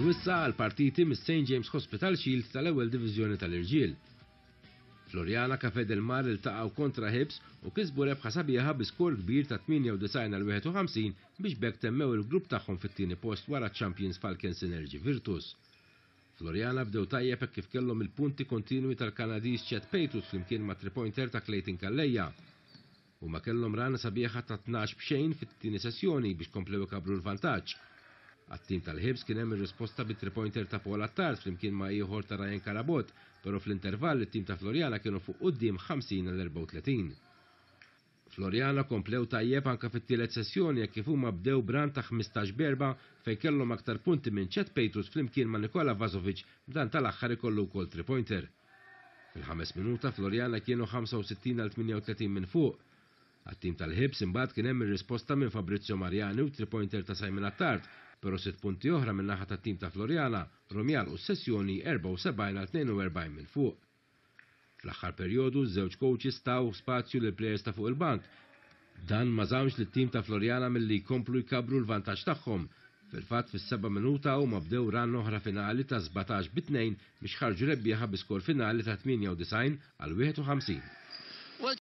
Naddu issa għal partiti mis-St. James Hospital Shield tal-ewwel diviżjoni tal-irġiel. Floriana Cafe del Mar iltaqgħu kontra Hibs u kisbu rebħa sabiħa bi skor kbir ta' 98-51 biex bekk temmew il-grupp tagħhom fit-tieni post wara Champions Falcons Energy Virtus. Floriana bdew tajjeb kif kellhom il-punti kontinwi tal-Kanadiż Chet Pejtus flimkien ma' 3-pointer ta' Clayton Kallejja. U ma kellhom rana sabiħa ta' 12 b'xejn fit-tieni sessjoni biex komplew ikabru l-vantaġġ. Għat-tim tal-Hibs kien hemm ir-risposta bit 3-pointer ta' Paul Attard flimkien ma' ieħor ta' Ryan Karabot, però fl-intervall it-tim ta' Floriana kienu fuq quddiem 50-34. Floriana komplew tajjeb anke fit-tielet sessjoni jekk kif huma bdew bran ta' 15 berba fejn kellhom aktar punti minn Chet Pejtus flimkien ma' Nikola Vazovic dan tal-aħħar ikollu wkoll 3-pointer. Fil-5 minuta Floriana kienu 65-38 minn fuq. Għat-tim tal-Hibs imbagħad kien hemm ir-risposta minn Fabrizio Mariani u 3-pointer ta' Simon Attard, però 6 punti oħra minn naħa tat-tim ta' Floriana Romjal u s-sessjoni 74-42 minn fuq. Fl-aħħar perjodu żewġ coaches taw spazju lil plejers ta' fuq il-bank. Dan ma żamx lit-tim ta' Floriana milli jkomplu jkabru l-vantaġġ tagħhom. Fil-fatt fis-7 minuta huma bdew ran oħra finali ta' 17-2 biex ħarġu rebbieħa bi skor finali ta' 98-51.